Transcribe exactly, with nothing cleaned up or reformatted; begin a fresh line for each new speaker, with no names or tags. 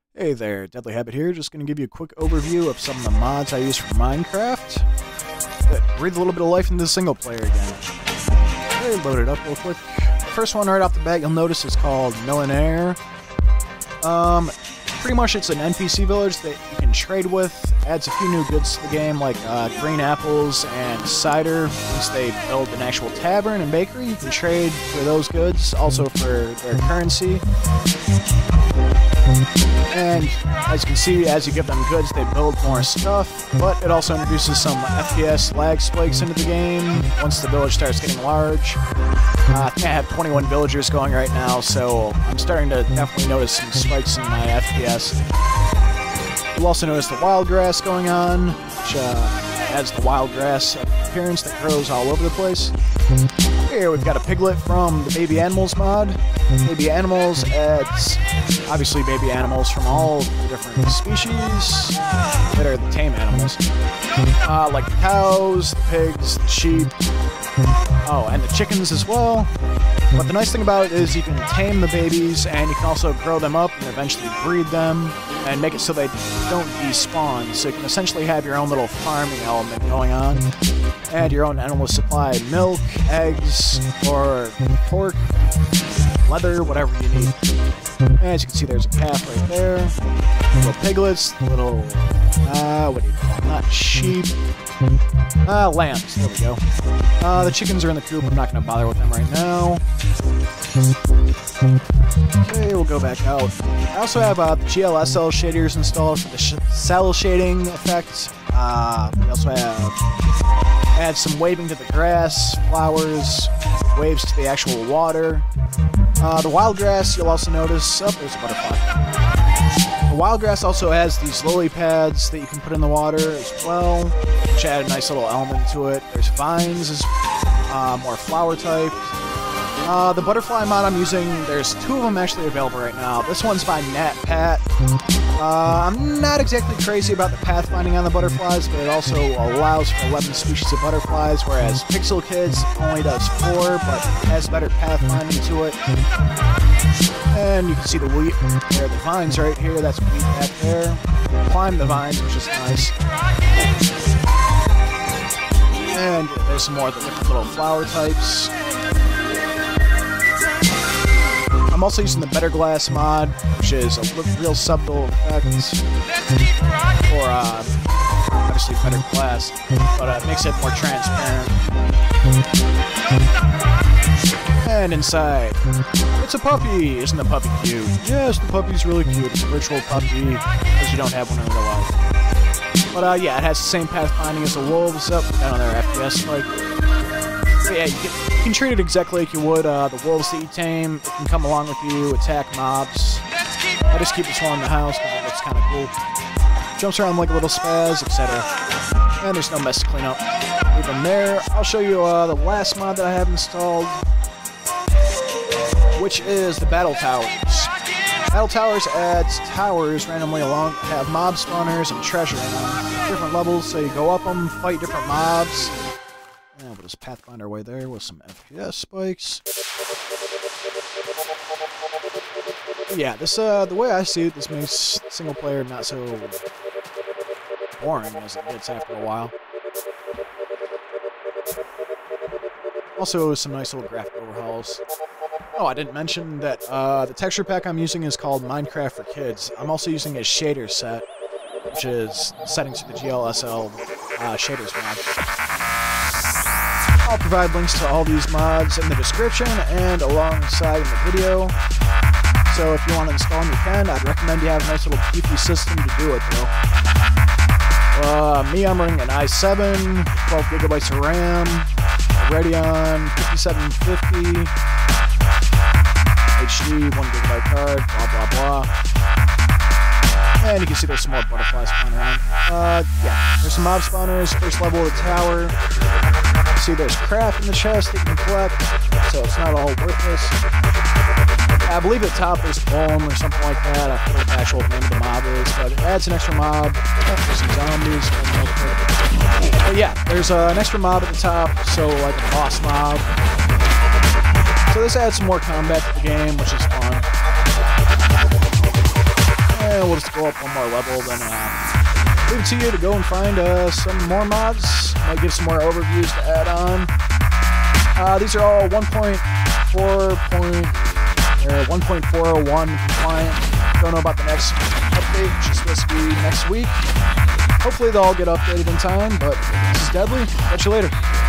Hey there, Deadly Habit here, just going to give you a quick overview of some of the mods I use for Minecraft that breathe a little bit of life into the single player again. Okay, load it up real quick. First one right off the bat you'll notice is called Millionaire. Um, pretty much it's an N P C village that you can trade with, adds a few new goods to the game like uh, green apples and cider. Once they build an actual tavern and bakery, you can trade for those goods, also for their currency. And as you can see, as you give them goods, they build more stuff, but it also introduces some F P S lag spikes into the game once the village starts getting large. Uh, I think I have twenty-one villagers going right now, so I'm starting to definitely notice some spikes in my F P S. You'll also notice the wild grass going on, which uh, adds the wild grass appearance that grows all over the place. Here we've got a piglet from the Baby Animals mod. Baby Animals adds, obviously, baby animals from all the different species that are the tame animals. Uh, like the cows, the pigs, the sheep, oh, and the chickens as well. But the nice thing about it is you can tame the babies, and you can also grow them up and eventually breed them, and make it so they don't despawn. So you can essentially have your own little farming element going on. Add your own endless supply of milk, eggs, or pork, leather, whatever you need. As you can see, there's a calf right there. Little piglets, little, uh, what do you call them? Not sheep. Uh, lambs. There we go. Uh, the chickens are in the coop. I'm not going to bother with them right now. Okay, we'll go back out. I also have uh, G L S L shaders installed for the sh cell shading effect. Uh, we also have add some waving to the grass, flowers, waves to the actual water. Uh, the wild grass, you'll also notice. Oh, there's a butterfly. The wild grass also has these lily pads that you can put in the water as well, which add a nice little element to it. There's vines, as uh, more flower type. Uh, the butterfly mod I'm using, there's two of them actually available right now. This one's by NatPat. Uh, I'm not exactly crazy about the pathfinding on the butterflies, but it also allows for eleven species of butterflies, whereas Pixel Kids only does four, but has better pathfinding to it. And you can see the wheat. There are the vines right here. That's wheat back there. Climb the vines, which is nice. And there's some more of the different little flower types. I'm also using the Better Glass mod, which is a real subtle effect for, uh, obviously better glass, but uh, it makes it more transparent. And inside, it's a puppy! Isn't the puppy cute? Yes, the puppy's really cute. It's a virtual puppy, because you don't have one in real life. But uh, yeah, it has the same pathfinding as the wolves. Up, down on their F P S spike. But yeah, you can, you can treat it exactly like you would uh, the wolves that you tame. It can come along with you, attack mobs. I just keep this one in the house because it looks kind of cool. Jumps around like a little spaz, et cetera. And there's no mess to clean up. Leave them there. I'll show you uh, the last mod that I have installed, which is the Battle Towers. Battle Towers adds towers randomly along that have mob spawners and treasure in them. Different levels, so you go up them, fight different mobs. And we'll just pathfind our way there with some F P S spikes. But yeah, this uh, the way I see it, this makes single player not so boring as it gets after a while. Also, some nice little graphic overhauls. Oh, I didn't mention that uh, the texture pack I'm using is called Minecraft for Kids. I'm also using a shader set, which is settings for the G L S L uh, shaders mod. I'll provide links to all these mods in the description and alongside in the video. So if you want to install them, you can. I'd recommend you have a nice little beefy system to do it, though. Uh, me, I'm running an i seven, twelve gigabytes of RAM, a Radeon fifty-seven fifty, H D, one gigabyte card, blah, blah, blah. And you can see there's some more butterflies spawning around. Uh, yeah, there's some mob spawners, first level of the tower. You can see there's crap in the chest that you can collect, so it's not all worthless. I believe the top is Golem or something like that. I forget what the actual name of the mob is, but it adds an extra mob. There's some zombies. But yeah, there's uh, an extra mob at the top, so like a boss mob. So this adds some more combat to the game, which is fun. And we'll just to go up one more level, then uh, leave it to you to go and find uh, some more mods. Might give some more overviews to add on. Uh, these are all one point four oh one compliant. Don't know about the next update, which is supposed to be next week. Hopefully they'll all get updated in time, but this is Deadly. Catch you later.